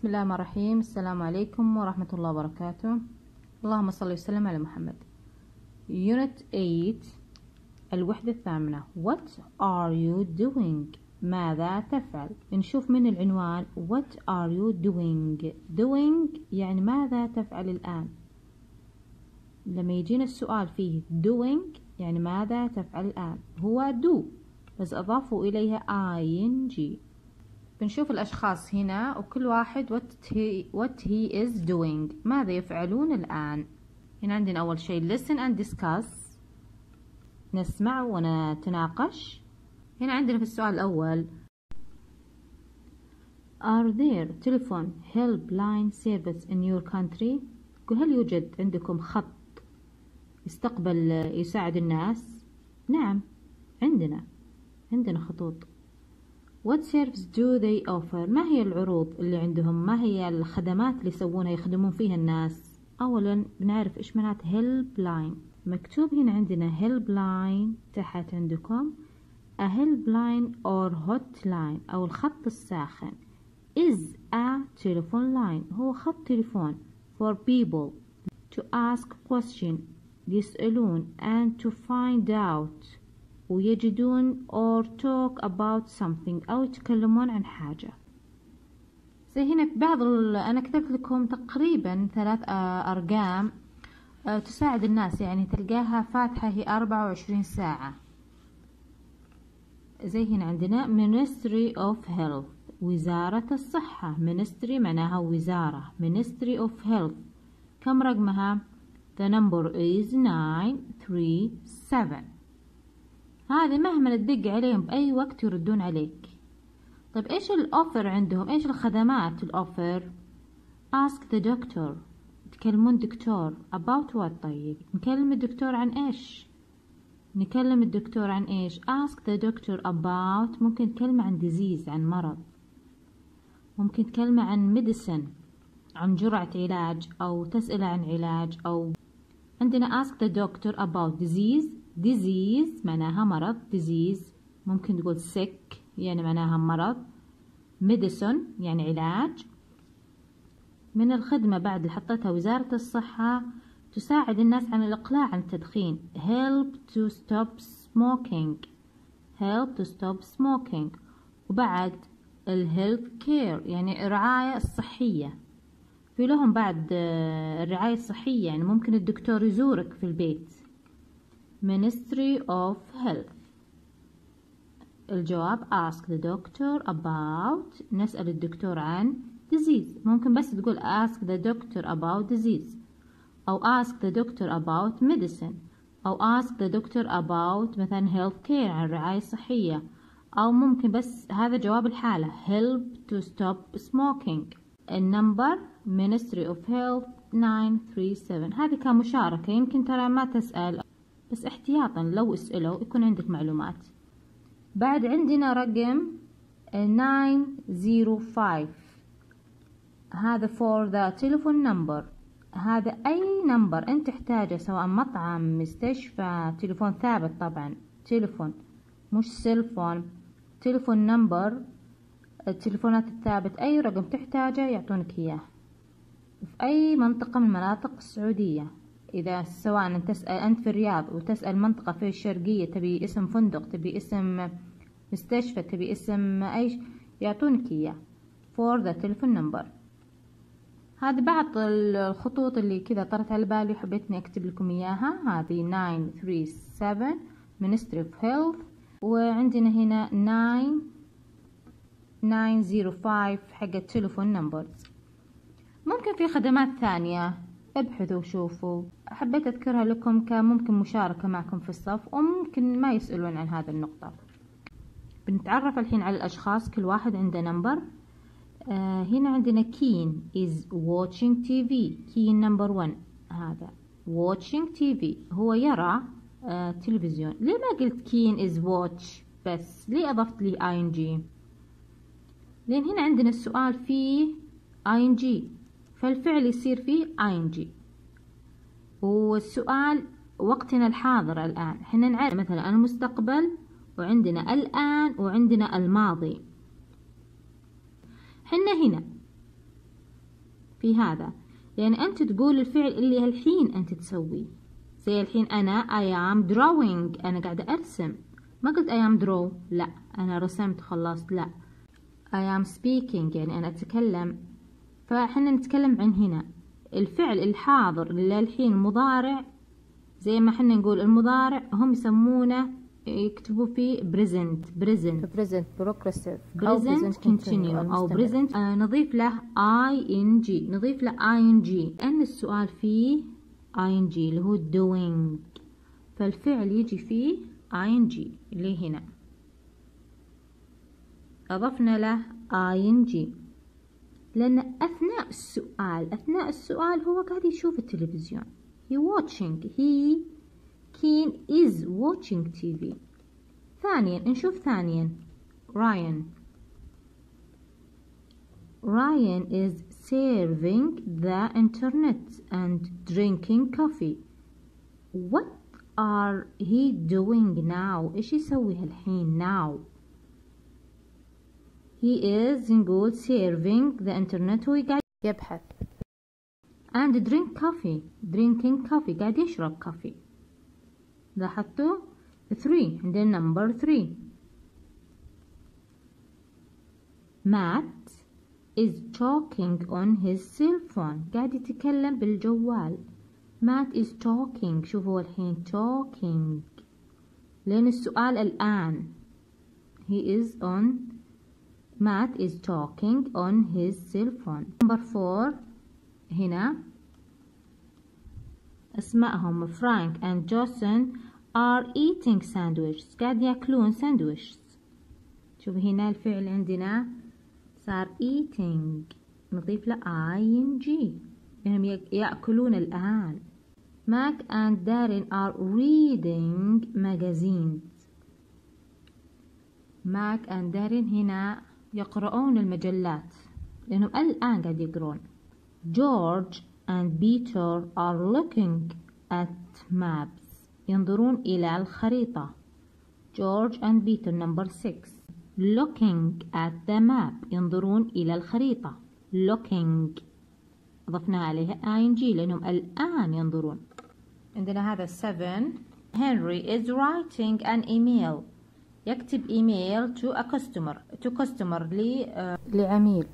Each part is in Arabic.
بسم الله الرحمن الرحيم. السلام عليكم ورحمة الله وبركاته. اللهم صل وسلم على محمد. Unit 8 الوحدة الثامنة. What are you doing؟ ماذا تفعل؟ نشوف من العنوان What are you doing؟ doing يعني ماذا تفعل الآن. لما يجينا السؤال فيه doing يعني ماذا تفعل الآن، هو do بس أضافوا إليها ing. بنشوف الأشخاص هنا وكل واحد what he is doing، ماذا يفعلون الآن. هنا عندنا أول شيء listen and discuss، نسمع ونتناقش. هنا عندنا في السؤال الأول Are there telephone helpline service in your country؟ هل يوجد عندكم خط يساعد الناس؟ نعم، عندنا خطوط. What service do they offer؟ ما هي العروض اللي عندهم؟ ما هي الخدمات اللي يسوونها يخدمون فيها الناس؟ أولا بنعرف إيش معنات helpline. مكتوب هنا عندنا helpline تحت عندكم a helpline or hotline أو الخط الساخن is a telephone line، هو خط تليفون for people to ask question يسألون and to find out ويجدون or talk about something أو يتكلمون عن حاجة. زي هنا في بعض أنا كتبت لكم تقريبا 3 أرقام تساعد الناس، يعني تلقاها فاتحة هي 24 ساعة. زي هنا عندنا Ministry of Health وزارة الصحة، Ministry معناها وزارة، Ministry of Health. كم رقمها؟ The number is 937. هذه مهما تدق عليهم بأي وقت يردون عليك. طيب إيش الأوفر عندهم؟ إيش الخدمات الأوفر؟ Ask the doctor، تكلمون دكتور. About what؟ طيب نكلم الدكتور عن إيش؟ نكلم الدكتور عن إيش؟ Ask the doctor about، ممكن تكلمه عن disease عن مرض، ممكن تكلمه عن medicine عن جرعة علاج، أو تسأله عن علاج. أو عندنا ask the doctor about disease معناها مرض، disease ممكن تقول sick يعني معناها مرض، medicine يعني علاج. من الخدمة بعد اللي حطتها وزارة الصحة تساعد الناس عن الإقلاع عن التدخين، help to stop smoking. وبعد health care يعني الرعاية الصحية، في لهم بعد الرعاية الصحية يعني ممكن الدكتور يزورك في البيت. Ministry of Health. الجواب ask the doctor about، نسأل الدكتور عن disease، ممكن بس تقول ask the doctor about disease، أو ask the doctor about medicine، أو ask the doctor about مثلا health care عن الرعاية الصحية، أو ممكن بس هذا جواب الحالة help to stop smoking. النمبر Ministry of Health 937. هذه كمشاركة، يمكن ترى ما تسأل بس احتياطا لو اسألوا يكون عندك معلومات. بعد عندنا رقم 905، هذا for the telephone number. هذا أي نمبر أنت تحتاجه، سواء مطعم، مستشفى، تليفون ثابت طبعا، تليفون مش سيلفون، تليفون نمبر، التليفونات الثابت، أي رقم تحتاجه يعطونك إياه في أي منطقة من مناطق السعودية. إذا سواء تسأل أنت في الرياض وتسأل منطقة في الشرقية تبي اسم فندق، تبي اسم مستشفى، تبي اسم أي، يعطونك إياه for the telephone number. هذه بعض الخطوط اللي كذا طرت على بالي وحبيت إني أكتب لكم إياها. هذه 937 Ministry of Health، وعندنا هنا 905 حق التليفون نمبرز. ممكن في خدمات ثانية، ابحثوا وشوفوا، حبيت أذكرها لكم كممكن مشاركة معكم في الصف، وممكن ما يسألون عن هذا النقطة. بنتعرف الحين على الأشخاص، كل واحد عنده نمبر. هنا عندنا كين is watching TV، كين نمبر 1 هذا watching TV، هو يرى تلفزيون. ليه ما قلت كين is watch بس؟ ليه أضفت لي ing؟ لأن هنا عندنا السؤال فيه ing، فالفعل يصير فيه ing، والسؤال وقتنا الحاضر الآن. احنا نعرف مثلا المستقبل، وعندنا الآن، وعندنا الماضي. حنا هنا في هذا. يعني أنت تقول الفعل اللي الحين أنت تسويه. زي الحين أنا I am drawing، أنا قاعدة أرسم. ما قلت I am draw، لا أنا رسمت خلصت، لا I am speaking يعني أنا أتكلم. فإحنا نتكلم عن هنا الفعل الحاضر اللي الحين المضارع. زي ما إحنا نقول المضارع هم يسمونه يكتبوا فيه present progressive present continue أو present. نضيف له ing، نضيف له ing لأن السؤال فيه ing اللي هو doing، فالفعل يجي فيه ing اللي هنا أضفنا له ing لأن أثناء السؤال هو قاعد يشوف التلفزيون. he is watching TV. ثانيا نشوف Ryan is serving the internet and drinking coffee. What are he doing now؟ إيش يسوي الحين now؟ he is نقول serving the internet، هو قاعد يبحث. and drinking coffee قاعد يشرب كافي. لاحظتوا؟ 3 عندنا number 3. Matt is talking on his cell phone، قاعد يتكلم بالجوال. Matt is talking، شوفوا الحين talking لأن السؤال الآن. Matt is talking on his cell phone. number 4 هنا اسمائهم فرانك and Jason are eating sandwiches، قاعد يأكلون ساندويش. شوف هنا الفعل عندنا صار eating، نضيف له ing لأنهم يأكلون الآن. Mac and Darren are reading magazines. Mac and Darren هنا يقرؤون المجلات لأنهم الآن قاعد يقرون. George and Peter are looking at maps، ينظرون إلى الخريطة. George and Peter number 6 looking at the map، ينظرون إلى الخريطة. looking أضفنا عليها ing لأنهم الآن ينظرون. عندنا هذا 7 Henry is writing an email، يكتب إيميل to a customer لعميل.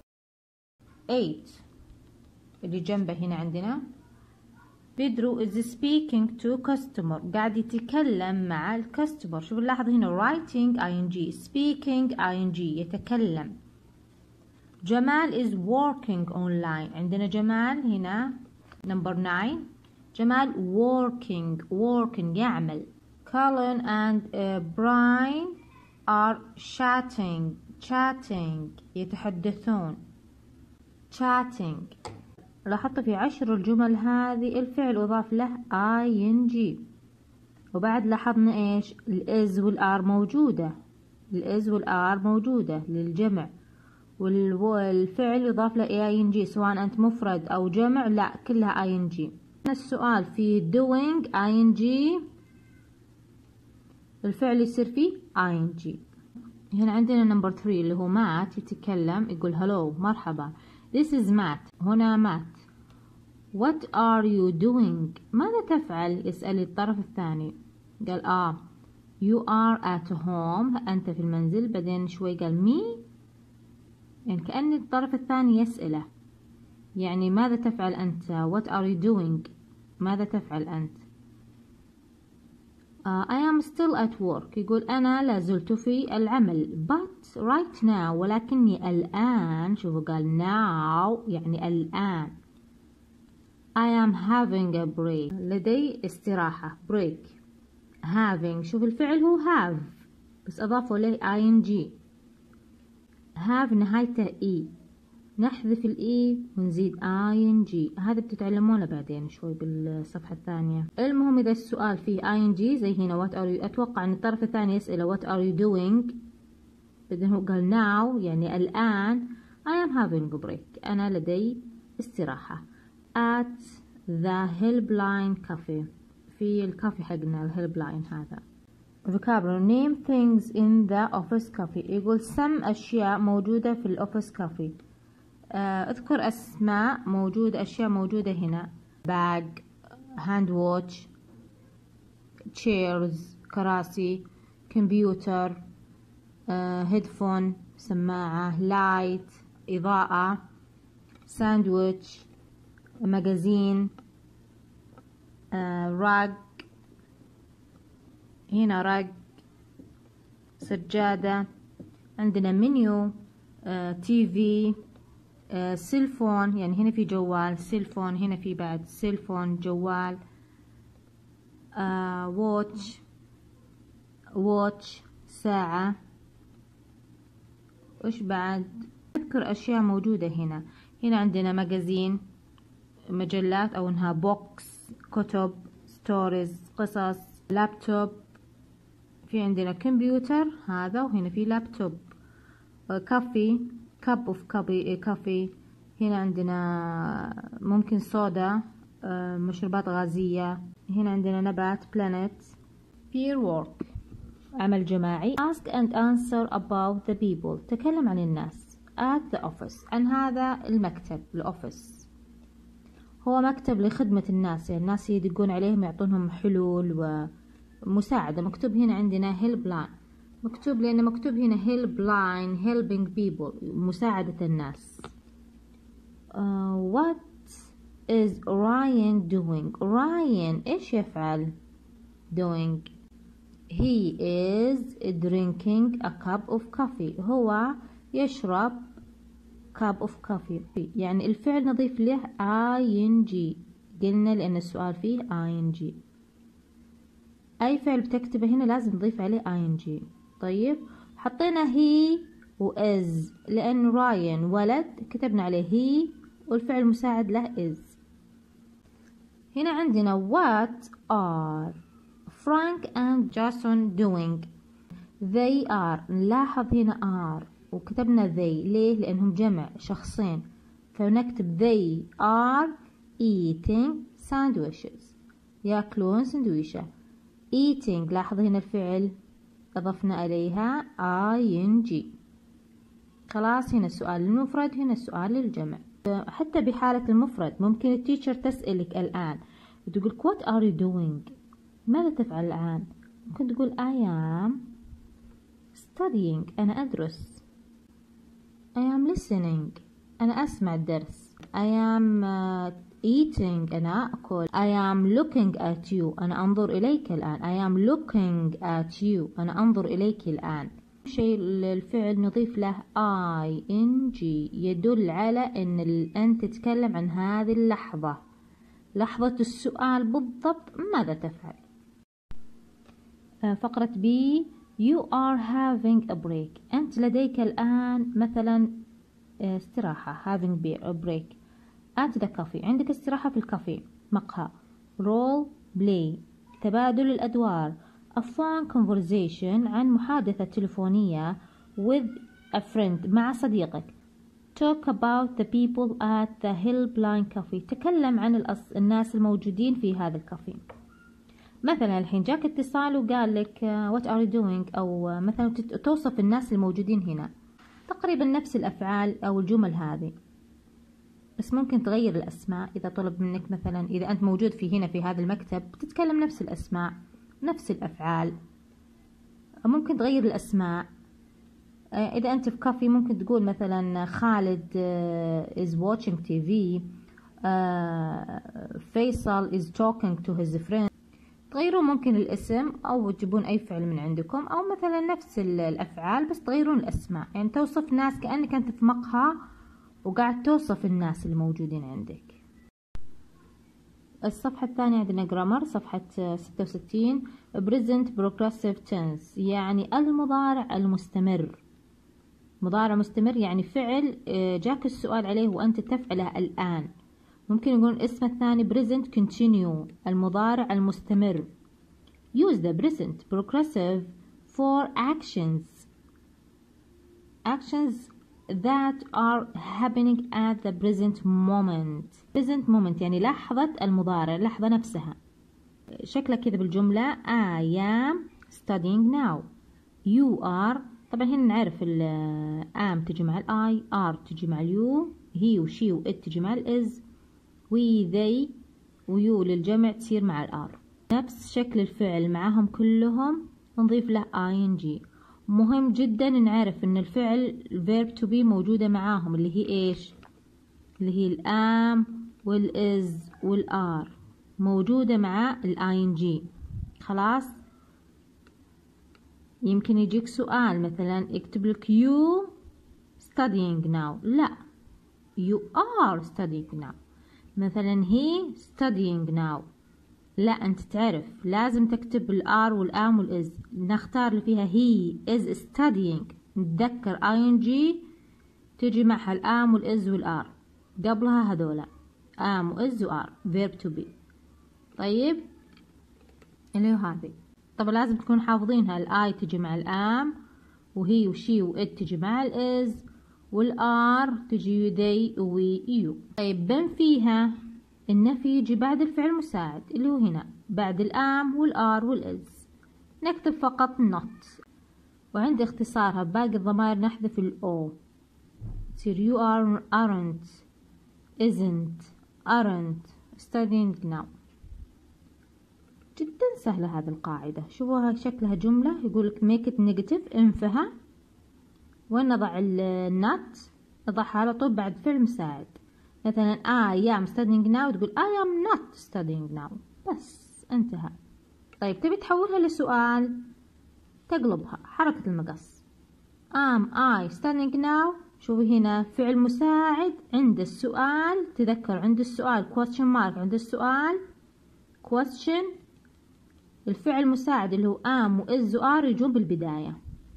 8 اللي جنبه هنا عندنا بيدرو is speaking to customer، قاعد يتكلم مع الكاستمر. شوف نلاحظ هنا writing ing speaking ing يتكلم. جمال is working online، عندنا جمال هنا number 9 جمال working يعمل. Colin and Brian are chatting يتحدثون. chatting. لاحظت في 10 الجمل هذه الفعل أضاف له ing، وبعد لاحظنا إيش الإز والآر موجودة للجمع، والفعل يضاف له ing سواء أنت مفرد أو جمع، لا كلها ing. السؤال في doing ing، الفعل يصير فيه ing. هنا عندنا number 3 اللي هو مات يتكلم يقول hello مرحبا. This is Matt، هنا مات. What are you doing؟ ماذا تفعل؟ يسأل الطرف الثاني. قال you are at home، أنت في المنزل. بعدين شوي قال me، يعني كأن الطرف الثاني يسأله يعني ماذا تفعل أنت؟ What are you doing؟ ماذا تفعل أنت؟ I am still at work، يقول أنا لازلت في العمل. But right now، ولكني الآن. شوفوا قال now يعني الآن. I am having a break، لدي استراحة. break having، شوف الفعل هو have بس أضافوا له ing. have نهايته e، نحذف الإي ونزيد ing. هذا بتتعلمونه بعدين شوي بالصفحة الثانية. المهم إذا السؤال فيه ing زي هنا what are you، أتوقع أن الطرف الثاني يسأله what are you doing، بعدين هو قال now يعني الآن. I am having a break، أنا لدي استراحة. at the helpline cafe، في الكافي حقنا الهيلبلاين هذا. vocabulary name things in the office cafe، يقول سم أشياء موجودة في الأوفيس كافي. اذكر أسماء موجودة، أشياء موجودة هنا: bag، hand watch، chairs كراسي، كمبيوتر، هيدفون سماعة، لايت إضاءة، ساندويتش، مجازين، راج، هنا راج، سجادة، عندنا منيو، تي في، سيلفون، يعني هنا في جوال، سيلفون، هنا في بعد سيلفون جوال، واتش ساعة. وش بعد؟ أذكر أشياء موجودة هنا. هنا عندنا مجازين، مجلات أو إنها بوكس، كتب، ستوريز، قصص، لابتوب، في عندنا كمبيوتر هذا، وهنا في لابتوب، كافي، كاب اوف كافي، هنا عندنا ممكن صودا، مشروبات غازية، هنا عندنا نبات، بلانت. peer work، عمل جماعي. ask and answer about the people، تكلم عن الناس. at the office، عن هذا المكتب، الأوفيس هو مكتب لخدمة الناس، يعني الناس يدقون عليهم يعطونهم حلول ومساعدة. مكتوب هنا عندنا help line، مكتوب لأنه مكتوب هنا help line helping people، مساعدة الناس. what is Ryan doing؟ Ryan إيش يفعل؟ doing. he is drinking a cup of coffee، هو يشرب cup of coffee، يعني الفعل نضيف له ing، قلنا لأن السؤال فيه ing، أي فعل بتكتبه هنا لازم نضيف عليه ing. طيب حطينا he و is، لأن راين ولد كتبنا عليه he، والفعل المساعد له is. هنا عندنا what are Frank and Jason doing؟ they are، نلاحظ هنا are وكتبنا they، ليه؟ لأنهم جمع شخصين، فنكتب they are eating sandwiches، يأكلون سندويشة. eating، لاحظ هنا الفعل أضفنا عليها ing. خلاص هنا السؤال للمفرد، هنا السؤال للجمع. حتى بحالة المفرد ممكن التيتشر تسألك الآن وتقول what are you doing؟ ماذا تفعل الآن؟ ممكن تقول I am studying، أنا أدرس. I am listening، أنا أسمع الدرس. I am eating، أنا أكل. I am looking at you، أنا أنظر إليك الآن. I am looking at you، أنا أنظر إليك الآن. شيء الفعل نضيف له ing، يدل على أن أنت تتكلم عن هذه اللحظة، لحظة السؤال بالضبط ماذا تفعل. فقرة B، you are having a break، أنت لديك الآن مثلا استراحة، having a break. at the cafe، عندك استراحة في الكافيه، مقهى. role play، تبادل الأدوار. a phone conversation، عن محادثة تلفونية with a friend، مع صديقك. talk about the people at the helpline cafe، تكلم عن الناس الموجودين في هذا الكافيه. مثلا الحين جاك اتصال وقال لك what are you doing، أو مثلا توصف الناس الموجودين هنا. تقريبا نفس الأفعال أو الجمل هذه، بس ممكن تغير الأسماء إذا طلب منك. مثلا إذا أنت موجود هنا في هذا المكتب بتتكلم نفس الأسماء نفس الأفعال، ممكن تغير الأسماء. إذا أنت في كافي ممكن تقول مثلا خالد is watching TV، فيصل is talking to his friend. تغيرون ممكن الاسم أو تجيبون أي فعل من عندكم، أو مثلا نفس الأفعال بس تغيرون الأسماء، يعني توصف ناس كأنك أنت في مقهى وقاعد توصف الناس اللي موجودين عندك. الصفحة الثانية عندنا جرامر، صفحة 66. present progressive tense، يعني المضارع المستمر. مضارع مستمر يعني فعل جاك السؤال عليه وأنت تفعله الآن. ممكن يقول اسم الثاني present continue، المضارع المستمر. use the present progressive for actions that are happening at the present moment. present moment يعني لحظة المضارع، اللحظة نفسها. شكلها كذا بالجملة I am studying now. you are، طبعا هنا نعرف am تجي مع I، are تجي مع you، هي وشي وات تجي مع الإز، وي ذي ويو للجمع تصير مع الآر. نفس شكل الفعل معهم كلهم نضيف له ing. مهم جدا نعرف ان الفعل verb to be موجودة معاهم، اللي هي ايش؟ اللي هي الام والإز والآر موجودة مع ing. خلاص. يمكن يجيك سؤال مثلا اكتب لك you studying now، لا you are studying now. مثلا he studying now، لا انت تعرف لازم تكتب الار والام والإز. نختار اللي فيها he is studying، نتذكر ing تجي معها الام والإز والار، قبلها هذولا ام وإز وار verb to be. طيب اللي هو هذه طبعا لازم تكون حافظينها، الاي تجي مع الام، وهي وشي وات تجي مع الإز، والار تجي they وي يو. طيب بن فيها النفي يجي بعد الفعل المساعد اللي هو هنا بعد الام والار والإز، نكتب فقط not. وعند اختصارها باقي الضمائر نحذف الاو، تصير you are aren't isn't aren't studying now. جدا سهلة هذه القاعدة. شوفوها شكلها جملة، يقولك make it negative انفها، وين نضع النت؟ نضعها على طول بعد فعل مساعد. مثلا I am studying now تقول I am not studying now، بس انتهى. طيب تبي تحولها لسؤال، تقلبها حركة المقص am I studying now. شوفي هنا فعل مساعد عند السؤال، تذكر عند السؤال question mark، عند السؤال question، الفعل المساعد اللي هو am وإز وآر يجون بالبداية.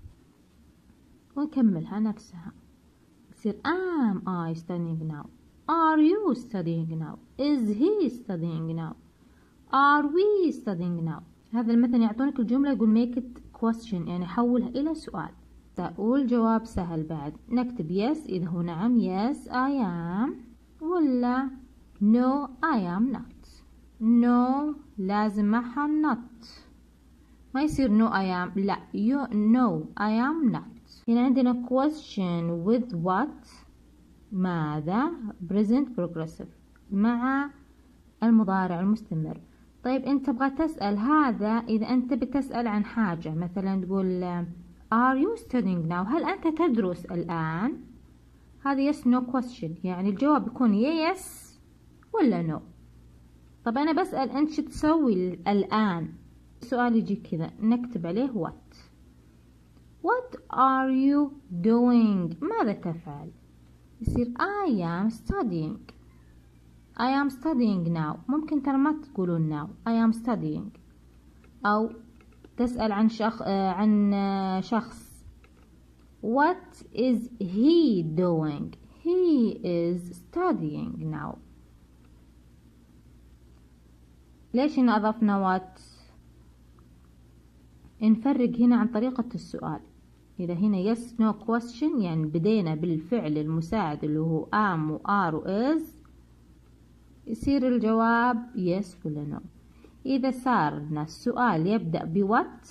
ونكملها نفسها، تصير am I studying now، are you studying now، is he studying now، are we studying now. هذا المثل يعطونك الجملة يقول make it question، يعني حولها إلى سؤال. والجواب سهل بعد، نكتب yes إذا هو نعم yes I am، ولا no I am not. no لازم معها not، ما يصير no I am، لا no I am not. هنا عندنا question with what ماذا present progressive مع المضارع المستمر. طيب انت تبغى تسأل هذا إذا انت بتسأل عن حاجة، مثلا تقول are you studying now، هل انت تدرس الآن؟ هذا yes no question، يعني الجواب يكون yes ولا no. طب أنا بسأل أنت شو تسوي الآن؟ السؤال يجي كذا نكتب عليه what are you doing، ماذا تفعل؟ يصير I am studying now. ممكن ترى ما تقولون now I am studying، أو تسأل عن شخص what is he doing، he is studying now. ليش هنا أضفنا what؟ نفرق هنا عن طريقة السؤال. إذا هنا yes no question يعني بدينا بالفعل المساعد اللي هو am و are و is، يصير الجواب yes ولا no. إذا صارنا السؤال يبدأ ب what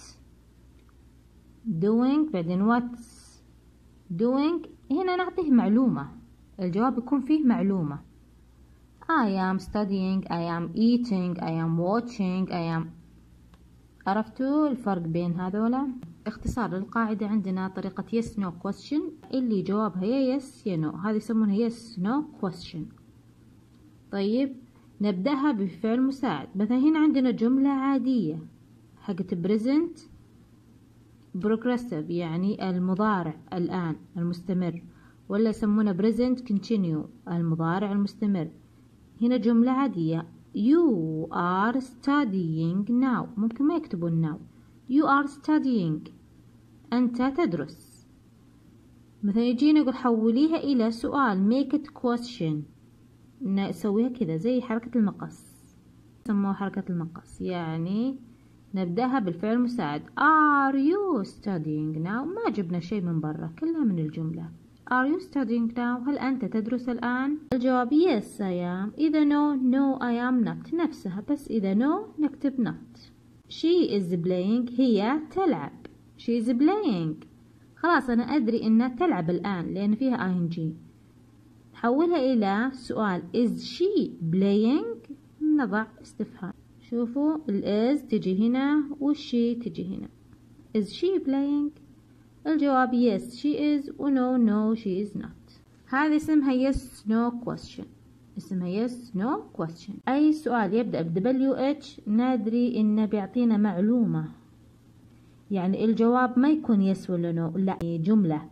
doing بعدين what doing، هنا نعطيه معلومة، الجواب يكون فيه معلومة. I am studying، I am eating، I am watching، I am. عرفتوا الفرق بين هذولا؟ اختصار للقاعدة عندنا طريقة yes no question اللي جوابها يا yes يا no، هذه يسمونها yes no question. طيب نبدأها بفعل مساعد. مثلا هنا عندنا جملة عادية حقت present progressive يعني المضارع الآن المستمر، ولا يسمونه present continue المضارع المستمر. هنا جملة عادية you are studying now، ممكن ما يكتبون now، you are studying أنت تدرس. مثلا يجينا يقول حوليها إلى سؤال make it question، نسويها كذا زي حركة المقص، سموها حركة المقص، يعني نبدأها بالفعل المساعد are you studying now، ما جبنا شيء من برا كلها من الجملة. are you studying now، هل أنت تدرس الآن؟ الجواب yes I am. إذا no I am not نفسها، بس إذا no نكتب not. she is playing هي تلعب، she is playing خلاص أنا أدري إنها تلعب الآن لأن فيها ing. حولها إلى سؤال is she playing، نضع استفهام. شوفوا ال is تجي هنا والشي تجي هنا. is she playing؟ الجواب yes she is و no she is not. هذه اسمها yes no question، اسمها yes no question. أي سؤال يبدأ ب WH ندري إنه بيعطينا معلومة، يعني الجواب ما يكون yes ولا no، لا جملة.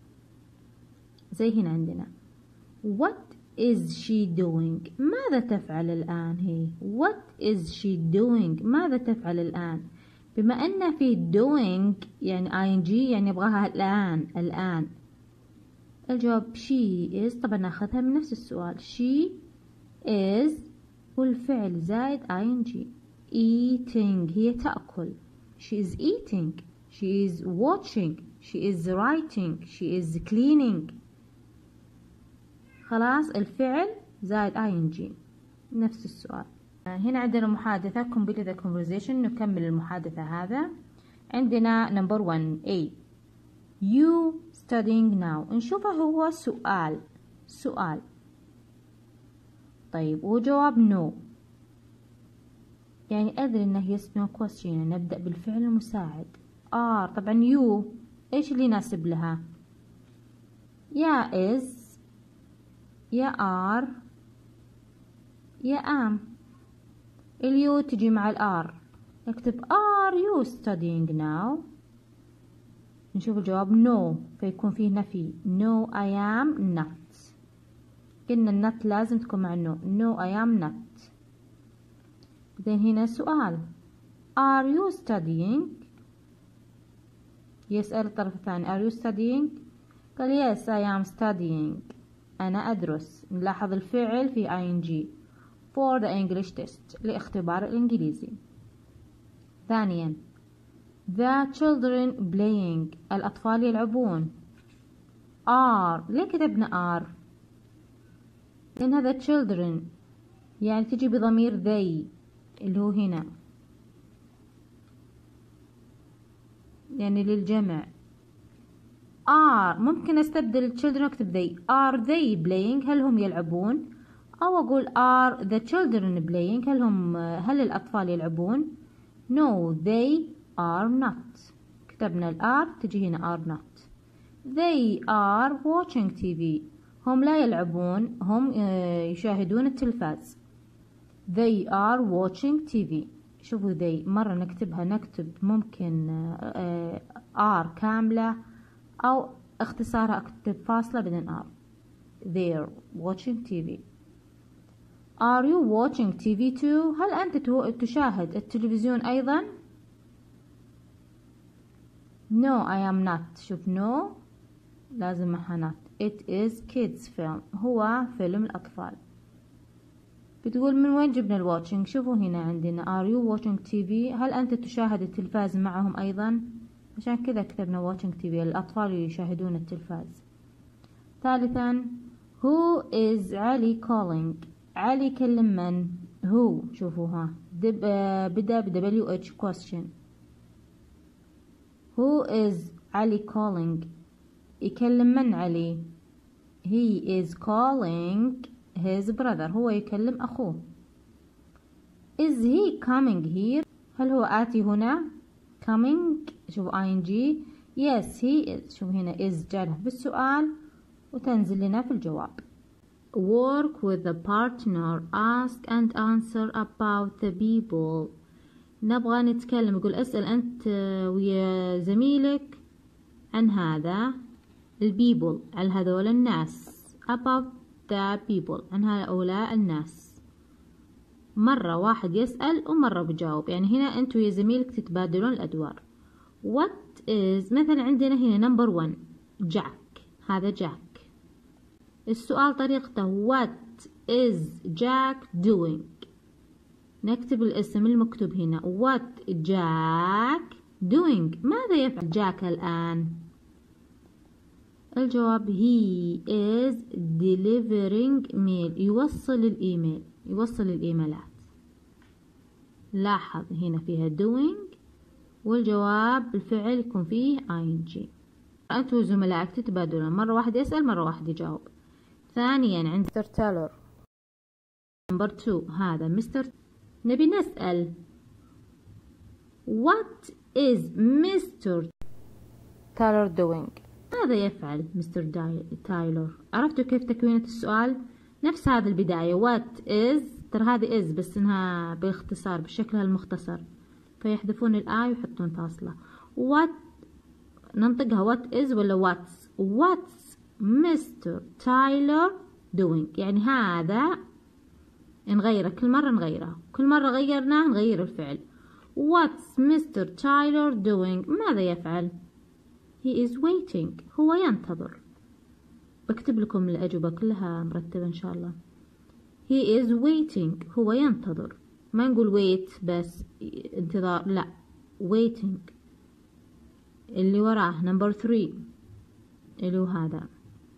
زي هنا عندنا what is she doing؟ ماذا تفعل الآن هي؟ what is she doing؟ ماذا تفعل الآن؟ بما أن في doing يعني ing يعني يبغاها الآن. الجواب she is، طبعا ناخذها من نفس السؤال. she is والفعل زائد ing. eating هي تأكل. she is eating. she is watching. she is writing. she is cleaning. خلاص الفعل زائد ing نفس السؤال. هنا عندنا محادثة complete the conversation. نكمل المحادثة هذا. عندنا number 1 A you studying now. نشوفه هو سؤال. طيب وجواب no، يعني أدري إنه yes no question، يعني نبدأ بالفعل المساعد. طبعا you إيش اللي يناسب لها؟ يا is يا are يا am. اليو تجي مع الار، نكتب are you studying now. نشوف الجواب no، فيكون فيه نفي. no I am not. قلنا النت لازم تكون مع no I am not. بعدين هنا سؤال are you studying؟ يسأل الطرف الثاني are you studying؟ قال yes I am studying، أنا أدرس. نلاحظ الفعل في ing for the English test، لاختبار الإنجليزي. ثانيا the children playing، الأطفال يلعبون. ليه كتبنا are؟ لأن هذا children يعني تجي بضمير they اللي هو هنا، يعني للجمع. ممكن استبدل children واكتب they. are they playing؟ هل هم يلعبون؟ أو أقول are the children playing؟ هل الأطفال يلعبون؟ no they are not. كتبنا الار تجي هنا are not. they are watching TV، هم لا يلعبون، هم يشاهدون التلفاز. they are watching TV. شوفوا they مرة نكتب ممكن are كاملة أو اختصارها أكتب فاصلة بعدين are. they're watching TV. are you watching TV too؟ هل أنت تشاهد التلفزيون أيضا؟ no I am not. شوف no لازم معها not. it is kids film، هو فيلم الأطفال. بتقول من وين جبنا الواتشنج؟ شوفوا هنا عندنا are you watching TV؟ هل أنت تشاهد التلفاز معهم أيضا؟ عشان كذا كتبنا watching TV، الأطفال يشاهدون التلفاز. ثالثا who is علي calling؟ علي يكلم من؟ who. شوفوها بدأ ب WH question. who is علي calling؟ يكلم من علي؟ he is calling his brother، هو يكلم أخوه. is he coming here؟ هل هو آتي هنا؟ coming شوف ing. yes he is. شوف هنا is جاله بالسؤال وتنزل لنا في الجواب. work with the partner، ask and answer about the people. نبغى نتكلم، يقول اسأل أنت ويا زميلك عن هذا البيبل، عن هذول الناس. about the people، عن هؤلاء الناس. مرة واحد يسأل ومرة بجاوب، يعني هنا أنت ويا زميلك تتبادلون الأدوار. what is مثلا عندنا هنا number 1 جاك، هذا جاك. السؤال طريقته what is Jack doing؟ نكتب الاسم المكتوب هنا what Jack doing، ماذا يفعل جاك الآن؟ الجواب he is delivering mail، يوصل الإيميلات. لاحظ هنا فيها doing والجواب بالفعل يكون فيه ing. أنتوا وزملائك تتبادلون، مرة واحد يسأل مرة واحد يجاوب. ثانيا عند مستر تايلور. نمبر 2 هذا مستر. نبي نسأل What is Mr. تايلور doing؟ ماذا يفعل مستر تايلور؟ عرفتوا كيف تكوينة السؤال؟ نفس هذا البداية what is، ترى هذه is بس انها باختصار بشكلها المختصر، فيحذفون الآي ويحطون فاصلة. what ننطقها what is ولا what's Mr. Tyler doing، يعني هذا نغيره كل مرة، نغيره كل مرة غيرناه نغير الفعل. what's Mr. Tyler doing؟ ماذا يفعل؟ he is waiting، هو ينتظر. بكتب لكم الأجوبة كلها مرتبة إن شاء الله. he is waiting، هو ينتظر، ما نقول wait بس انتظار، لا waiting. اللي وراه نمبر 3 اللي هو هذا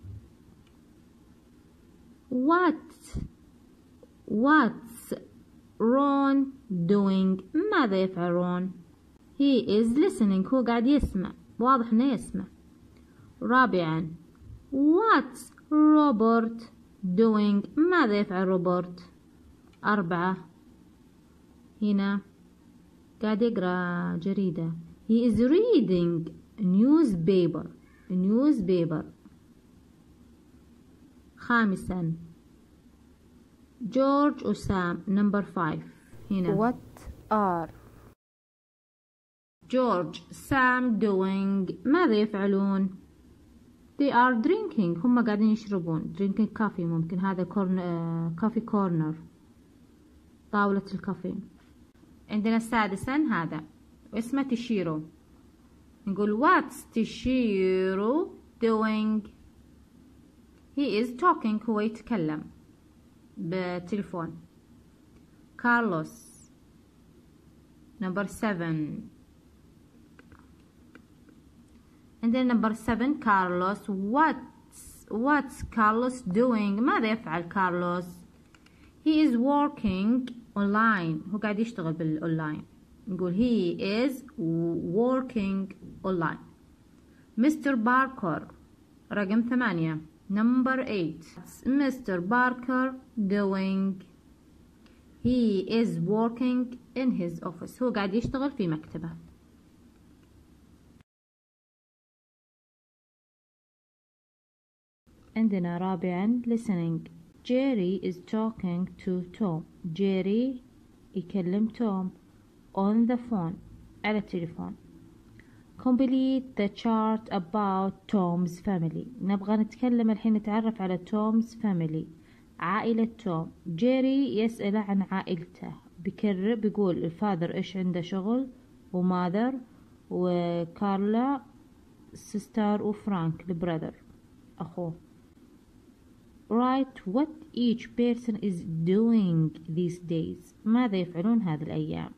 what's Ron doing؟ ماذا يفعل رون؟ he is listening، هو قاعد يسمع، واضح انه يسمع. رابعا what's Robert doing؟ ماذا يفعل روبرت؟ 4 هنا قاعد يقرأ جريدة، he is reading newspaper. 5 جورج وسام. نمبر 5 هنا what are جورج سام doing؟ ماذا يفعلون؟ they are drinking، هم قاعدين يشربون drinking coffee. ممكن هذا coffee corner، طاولة الكافي. عندنا 6 هذا واسمه تشيرو، نقول what's تشيرو doing؟ he is talking، هو يتكلم بالتليفون. كارلوس. نمبر 7 عندنا نمبر 7 كارلوس. what's كارلوس doing؟ ماذا يفعل كارلوس؟ he is working online، هو قاعد يشتغل بالأونلاين، نقول he is working online. مستر باركر رقم 8. نمبر 8 مستر باركر doing؟ he is working in his office، هو قاعد يشتغل في مكتبه. عندنا رابعا listening. Jerry is talking to Tom. Jerry يكلم توم on the phone، على التليفون. Complete the chart about Tom's family. نبغى نتكلم الحين، نتعرف على Tom's family، عائلة توم. جيري يسأله عن عائلته، بيكرر بيقول الفادر إيش عنده شغل، وماذر، وكارلا سيستر، وفرانك البرادر أخوه. Write what each person is doing these days. ماذا يفعلون هذه الأيام؟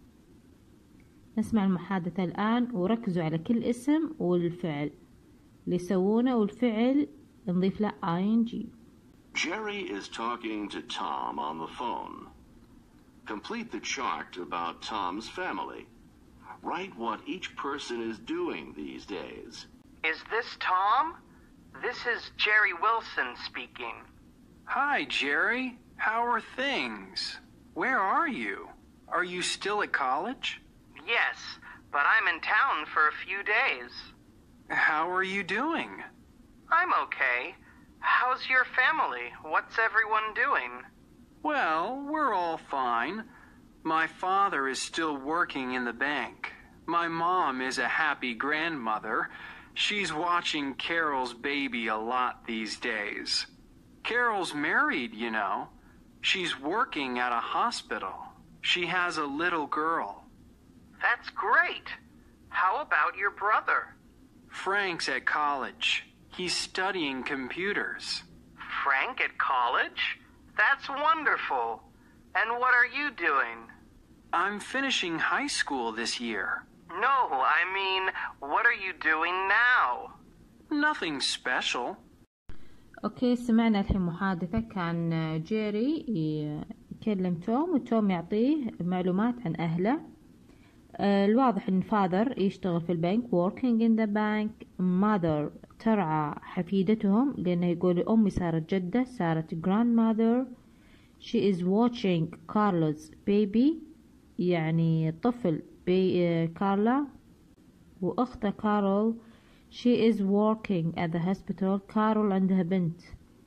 نسمع المحادثة الآن وركزوا على كل اسم والفعل اللي يسوونه، والفعل نضيف له ing. Jerry is talking to Tom on the phone. Complete the chart about Tom's family. Write what each person is doing these days. Is this Tom? This is Jerry Wilson speaking. Hi, Jerry. How are things? Where are you? Are you still at college? Yes, but I'm in town for a few days. How are you doing? I'm okay. How's your family? What's everyone doing? Well, we're all fine. My father is still working in the bank. My mom is a happy grandmother. She's watching Carol's baby a lot these days. Carol's married, you know. She's working at a hospital. She has a little girl. That's great. How about your brother? Frank's at college. He's studying computers. Frank at college? That's wonderful. And what are you doing? I'm finishing high school this year. No, I mean, what are you doing now? Nothing special. اوكي، سمعنا الحين محادثة كان جيري يكلم توم، وتوم يعطيه معلومات عن أهله. الواضح إن father يشتغل في البنك working in the bank. mother ترعى حفيدتهم لأنه يقول أمي صارت جدة صارت grandmother. she is watching Carla's baby يعني طفل كارلا وأخته كارول. she is working at the hospital. كارول عندها بنت.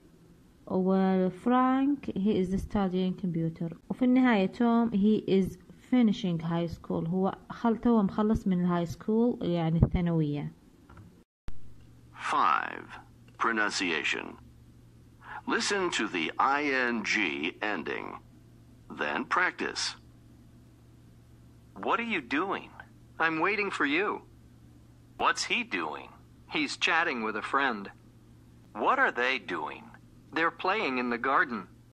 وفرانك he is studying computer. وفي النهاية توم he is finishing high school. هو توه مخلص من الهاي سكول يعني الثانوية. 5. Pronunciation. Listen to the ing ending. Then practice. What are you doing? I'm waiting for you. What's he doing? He's chatting with a friend. What are they doing? They're playing in the garden.